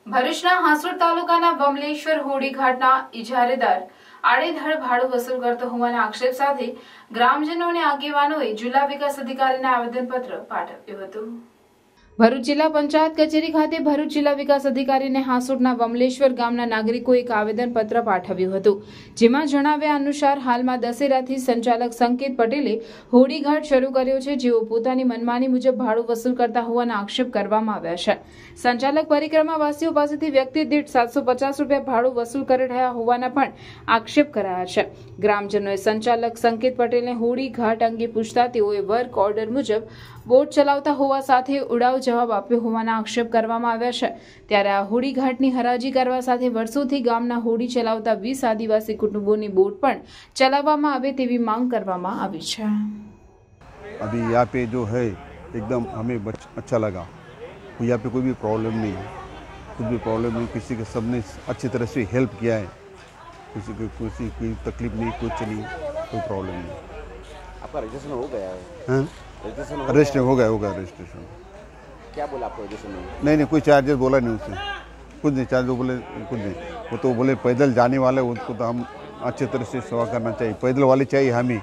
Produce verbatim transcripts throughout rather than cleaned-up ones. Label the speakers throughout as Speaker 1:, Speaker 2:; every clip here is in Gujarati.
Speaker 1: ભરૂચના હાંસોડ તાલુકાના વમલેશ્વર હોડી ઘાટના ઇજારેદાર આડેધડ ભાડું વસૂલ કરતો હોવાના આક્ષેપ સાથે ગ્રામજનો અને આગેવાનોએ જિલ્લા વિકાસ અધિકારીને આવેદનપત્ર પાઠવ્યું હતું। ભરૂચ જિલ્લા પંચાયત કચેરી ખાતે ભરૂચ જિલ્લા વિકાસ અધિકારીને હાંસોડના વમલેશ્વર ગામના નાગરિકોએ એક આવેદનપત્ર પાઠવ્યું હતું, જેમાં જણાવ્યા અનુસાર હાલમાં દશેરાથી સંચાલક સંકેત પટેલે હોડીઘાટ શરૂ કર્યો છે, જેઓ પોતાની મનમાની મુજબ ભાડું વસૂલ કરતા હોવાના આક્ષેપ કરવામાં આવ્યા છે। સંચાલક પરિક્રમાવાસીઓ પાસેથી વ્યક્તિ દીઠ સાતસો પચાસ રૂપિયા ભાડું વસૂલ કરી રહ્યા હોવાના પણ આક્ષેપ કરાયા છે। ગ્રામજનોએ સંચાલક સંકેત પટેલને હોડીઘાટ અંગે પૂછતા તેઓએ વર્ક ઓર્ડર મુજબ બોટ ચલાવતા હોવા સાથે ઉડાવ જવાબ આપ્યો હોવાના આક્ષેપ કરવામાં આવ્યા છે। ત્યારે આ હોડીઘાટની હરાજી કરવા સાથે વર્ષોથી ગામના હોડી ચલાવતા વીસ આદિવાસી કુટુંબોની બોટ પણ ચલાવવામાં આવે તેવી માંગ કરવામાં આવી છે।
Speaker 2: अभी यहाँ पे जो है एकदम हमें अच्छा लगा, यहाँ पे कोई भी प्रॉब्लम नहीं है, कुछ भी प्रॉब्लम नहीं, किसी के सबने अच्छी तरह से हेल्प किया है, किसी को किसी कोई तकलीफ नहीं, कुछ नहीं, कोई प्रॉब्लम नहीं।
Speaker 3: आपका रजिस्ट्रेशन हो गया है?
Speaker 2: हाँ, रजिस्ट्रेशन हो गया होगा रजिस्ट्रेशन।
Speaker 3: क्या बोला आपको रजिस्ट्रेशन में?
Speaker 2: नहीं नहीं, कोई चार्जेस बोला नहीं उससे, कुछ नहीं चार्ज बोले, कुछ नहीं। वो तो बोले पैदल जाने वाले उनको तो हम अच्छी तरह से सेवा करना चाहिए, पैदल वाले चाहिए हमें।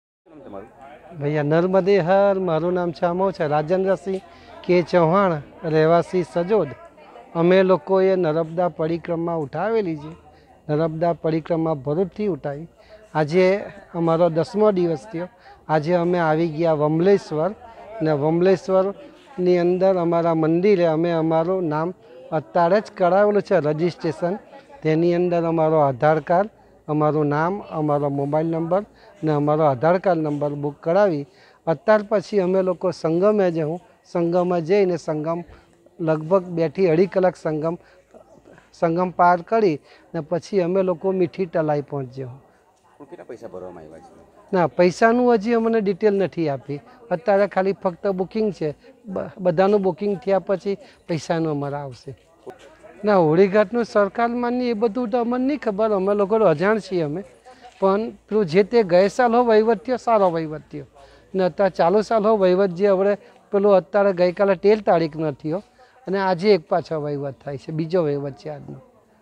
Speaker 4: भैया नर्मदे हर मारू नाम છે અમો છે રાજેન્દ્રસિંહ કે ચૌહાણ, રહેવાસી સજોદ। અમે લોકોએ નર્મદા પરિક્રમા ઉઠાવેલી છે, નર્મદા પરિક્રમા ભરૂચથી ઉઠાવી। આજે અમારો દસમો દિવસ થયો। આજે અમે આવી ગયા વમલેશ્વર ને વમલેશ્વરની અંદર અમારા મંદિરે અમે અમારું નામ અત્યારે જ કરાવેલું છે રજિસ્ટ્રેશન। તેની અંદર અમારો આધાર કાર્ડ, અમારું નામ, અમારો મોબાઈલ નંબર ને અમારો આધાર કાર્ડ નંબર બુક કરાવી અત્યાર પછી અમે લોકો સંગમે જવું। સંગમમાં જઈને સંગમ લગભગ બેથી અઢી કલાક સંગમ સંગમ પાર કરી ને પછી અમે લોકો મીઠી તલાઈ પહોંચ્યો।
Speaker 3: કેટલા પૈસા ભરવામાં આવ્યા છે?
Speaker 4: ના, પૈસાનું હજી અમને ડિટેલ નથી આપી, અત્યારે ખાલી ફક્ત બુકિંગ છે। બધાનું બુકિંગ થયા પછી પૈસાનું અમારા આવશે। ના, હોડીઘાટનું સરકાર માની એ બધું તો અમને નહીં ખબર, અમે લોકો અજાણ છીએ અમે, પણ પેલું જે તે ગયે સાલ હો વહીવટ થયો, સારો વહીવટ થયો ને અત્યારે ચાલુ સાલ હો વહીવટ જે હવે પેલું અત્યારે ગઈકાલે તેર તારીખનો થયો અને આજે એક પાછો વહીવટ થાય છે, બીજો વહીવટ છે આજનો।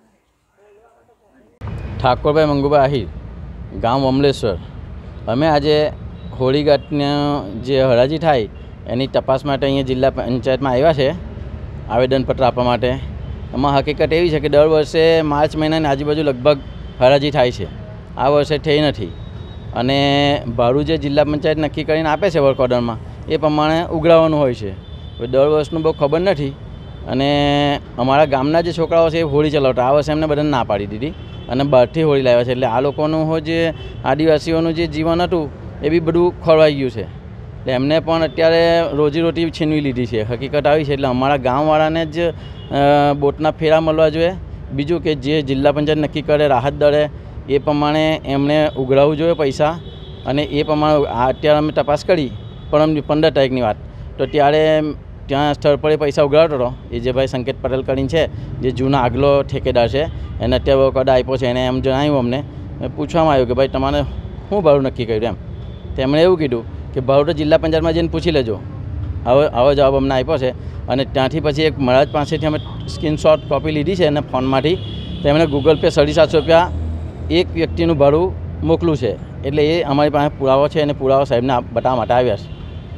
Speaker 5: ઠાકોરભાઈ મંગુભાઈ આહિર, ગામ વમલેશ્વર। અમે આજે હોડીઘાટને જે હરાજી થાય એની તપાસ માટે અહીંયા જિલ્લા પંચાયતમાં આવ્યા છે આવેદનપત્ર આપવા માટે। એમાં હકીકત એવી છે કે દર વર્ષે માર્ચ મહિનાની આજુબાજુ લગભગ હરાજી થાય છે, આ વર્ષે થઈ નથી અને ભાડું જે જિલ્લા પંચાયત નક્કી કરીને આપે છે વર્ક ઓર્ડરમાં એ પ્રમાણે ઉઘરાવવાનું હોય છે। હવે દર વર્ષનું બહુ ખબર નથી અને અમારા ગામના જે છોકરાઓ છે એ હોડી ચલાવતા, આ વર્ષે એમને બધાને ના પાડી દીધી અને બહારથી હોડી લાવ્યા છે, એટલે આ લોકોનું જે આદિવાસીઓનું જે જીવન હતું એ બી બધું ખોરવાઈ ગયું છે, એટલે એમને પણ અત્યારે રોજીરોટી છીનવી લીધી છે। હકીકત આવી છે, એટલે અમારા ગામવાળાને જ બોટના ફેરા મળવા જોઈએ। બીજું કે જે જિલ્લા પંચાયત નક્કી કરે રાહત દરે એ પ્રમાણે એમણે ઉઘરાવવું જોઈએ પૈસા, અને એ પ્રમાણે અત્યારે અમે તપાસ કરી પરમ પંદર તારીખની વાત, તો ત્યારે ત્યાં સ્થળ પર પૈસા ઉઘરાવતો હતો એ જે ભાઈ સંકેત પટેલ કરીને છે, જે જૂના આગલો ઠેકેદાર છે, એને અત્યારે કદ આપ્યો છે, એને એમ જણાવ્યું, અમને પૂછવામાં આવ્યું કે ભાઈ તમારે શું ભાડું નક્કી કર્યું એમ, તેમણે એવું કીધું કે ભાડું તો જિલ્લા પંચાયતમાં જઈને પૂછી લેજો। હવે આવો જવાબ અમને આપ્યો છે અને ત્યાંથી પછી એક મહારાજ પાસેથી અમે સ્ક્રીનશોટ કોપી લીધી છે અને ફોનમાંથી તેમણે ગૂગલ પે સાડી સાતસો રૂપિયા એક વ્યક્તિનું ભાડું મોકલું છે, એટલે એ અમારી પાસે પુરાવો છે અને પુરાવો સાહેબને બતાવવા માટે આવ્યા છે।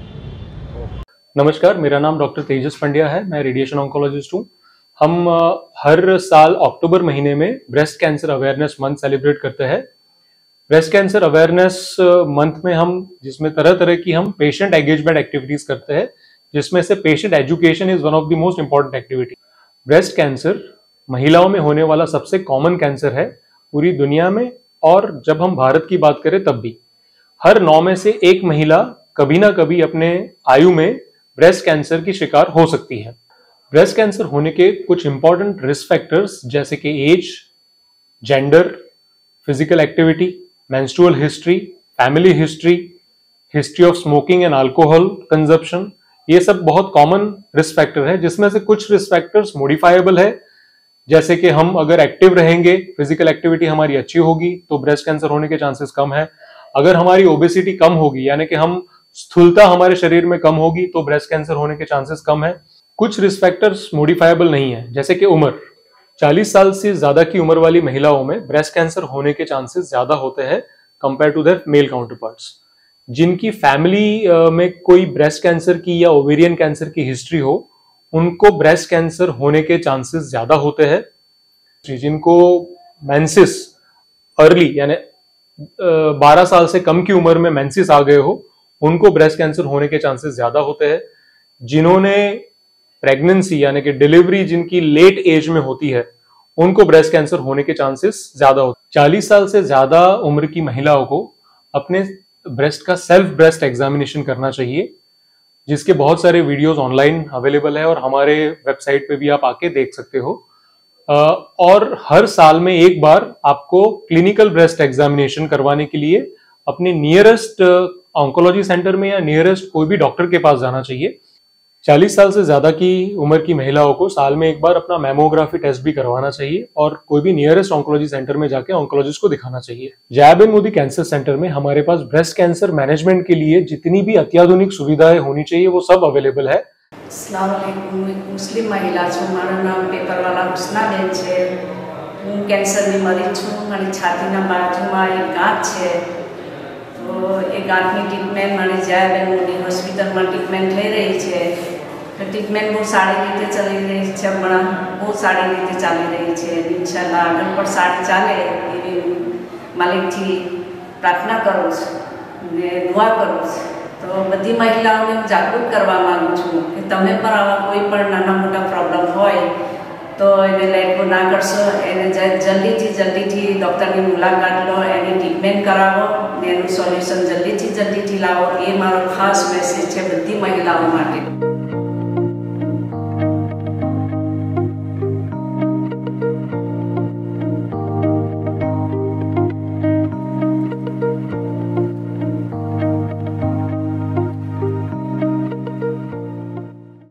Speaker 6: नमस्कार, मेरा नाम डॉक्टर तेजस पंड्या है, मैं रेडिएशन ऑन्कोलॉजिस्ट हूँ। हम हर साल अक्टूबर महीने में breast cancer awareness month celebrate करते हैं। ब्रेस्ट कैंसर अवेयरनेस मंथ में हम जिसमें तरह तरह की हम पेशेंट एंगेजमेंट एक्टिविटीज करते हैं, जिसमें से patient education is one of the most important activity. Breast cancer महिलाओं में होने वाला सबसे कॉमन कैंसर है पूरी दुनिया में, और जब हम भारत की बात करें तब भी हर नौ में से एक महिला कभी ना कभी अपने आयु में ब्रेस्ट कैंसर की शिकार हो सकती है। ब्रेस्ट कैंसर होने के कुछ इंपॉर्टेंट रिस्क फैक्टर्स जैसे कि age, gender, physical activity, menstrual history, family history, history of smoking and alcohol consumption, ये सब बहुत कॉमन रिस्क फैक्टर है, जिसमें से कुछ रिस्क फैक्टर्स मॉडिफाइबल है, जैसे कि हम अगर एक्टिव रहेंगे, फिजिकल एक्टिविटी हमारी अच्छी होगी तो ब्रेस्ट कैंसर होने के चांसेस कम है। अगर हमारी ओबेसिटी कम होगी, यानी कि हम स्थूलता हमारे शरीर में कम होगी, तो ब्रेस्ट कैंसर होने के चांसेस कम है। कुछ रिस्क फैक्टर्स मॉडिफाइबल नहीं है, जैसे कि उम्र। चालीस साल से ज्यादा की उम्र वाली महिलाओं में ब्रेस्ट कैंसर होने के चांसेस ज्यादा होते हैं compare to their male counterparts. जिनकी फैमिली में कोई ब्रेस्ट कैंसर की या ओवेरियन कैंसर की हिस्ट्री हो, उनको ब्रेस्ट कैंसर होने के चांसेस ज्यादा होते हैं। जिनको मेंसिस अर्ली यानी बारह साल से कम की उम्र में मेंसिस आ गए हो, उनको ब्रेस्ट कैंसर होने के चांसेस ज्यादा होते हैं। जिन्होंने प्रेगनेंसी यानी कि डिलीवरी जिनकी लेट एज में होती है, उनको ब्रेस्ट कैंसर होने के चांसेस ज्यादा होते हैं। चालीस साल से ज्यादा उम्र की महिलाओं को अपने ब्रेस्ट का सेल्फ ब्रेस्ट एग्जामिनेशन करना चाहिए, जिसके बहुत सारे वीडियोस ऑनलाइन अवेलेबल है और हमारे वेबसाइट पे भी आप आके देख सकते हो। और हर साल में एक बार आपको क्लिनिकल ब्रेस्ट एग्जामिनेशन करवाने के लिए अपने नियरेस्ट ऑन्कोलॉजी सेंटर में या नियरेस्ट कोई भी डॉक्टर के पास जाना चाहिए। चालीस साल से ज्यादा की उम्र की महिलाओं को साल में एक बार अपना मैमोग्राफी टेस्ट भी करवाना चाहिए और कोई भी नियरेस्ट ऑन्कोलॉजी सेंटर में जाके ऑन्कोलॉजिस्ट को दिखाना चाहिए। जैब एंड मोदी कैंसर सेंटर में हमारे पास ब्रेस्ट कैंसर मैनेजमेंट के लिए जितनी भी अत्याधुनिक सुविधाएं होनी चाहिए वो सब अवेलेबल है।
Speaker 7: अस्सलाम वालेकुम, एक मुस्लिम महिला छूँ, माરું નામ પેપરવાલા હુસ્નાબેન છે। હું કેન્સરની મરીજ છું અને છાતીના બાજુમાં એક ગાંઠ છે, તો એ ગાંઠની ટ્રીટમેન્ટ મારી જયા બેન મોદી હોસ્પિટલમાં ટ્રીટમેન્ટ થઈ રહી છે। તો ટ્રીટમેન્ટ બહુ સારી રીતે ચાલી રહી છે, હમણાં બહુ સારી રીતે ચાલી રહી છે। ઇન્શાલ્લાહ આગળ પણ સારી ચાલે એવી માલિકથી પ્રાર્થના કરું છું ને દુઆ કરું છું। तो बधी महिलाओं जागृत करवा मांगू छूँ कि तमे पर आवा कोई पण नाना मोटा प्रॉब्लम होय तो एने लेटको ना करशो, एने जल्दी थी जल्दी थी डॉक्टर की मुलाकात लो, एनी ट्रीटमेंट करावो, एनु सोल्यूशन जल्दी थी जल्दी थी लावो। ये मारो खास मैसेज है बधी महिलाओं माटे।